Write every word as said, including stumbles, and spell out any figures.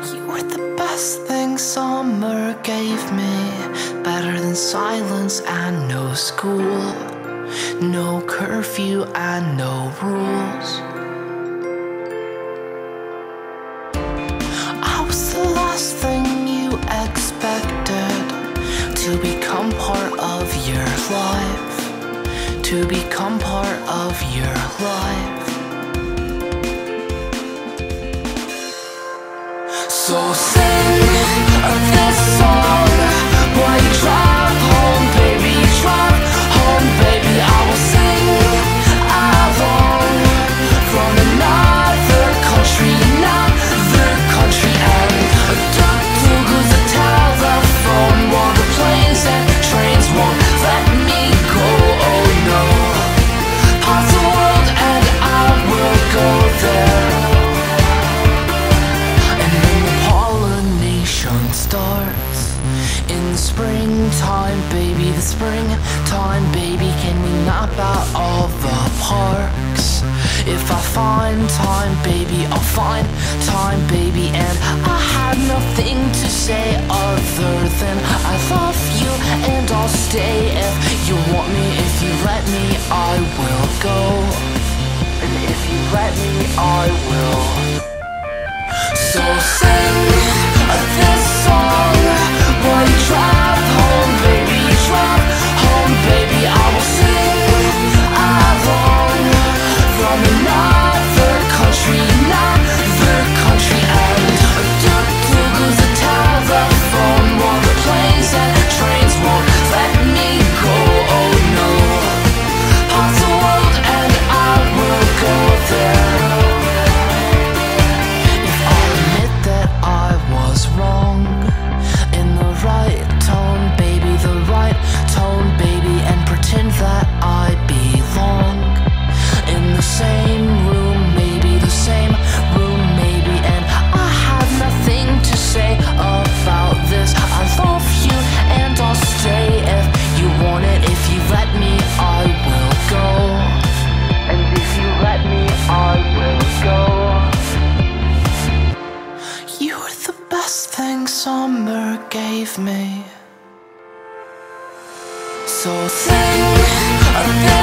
You were the best thing summer gave me, better than silence and no school, no curfew and no rules. I was the last thing you expected, to become part of your life, to become part of your life. So sing this song while you drive home, baby, drive home, baby. I will sing along from another country, another country, and do-do-goes the telephone while the planes and trains won't let me go. Oh no, past the world and I will go there. Starts in springtime, baby, the springtime, baby. Can we map out all the parks? If I find time, baby, I'll find time, baby. And I have nothing to say other than I love you and I'll stay if you want me. If you let me, I will go. And if you let me, I will. So sing this song while you drive home, baby, drive home, baby. I will sing along from another country, another country, and do-do-goes the telephone while the planes and trains won't let me go. Oh no, past the world and I will go there. Wrong in the right tone, baby, the right tone, baby, and pretend that I belong in the same room, maybe the same room, maybe. And I have nothing to say about this. I love you and I'll stay if you want it. If you let me, I will go. And if you let me, I will go. Best thing summer gave me. So sing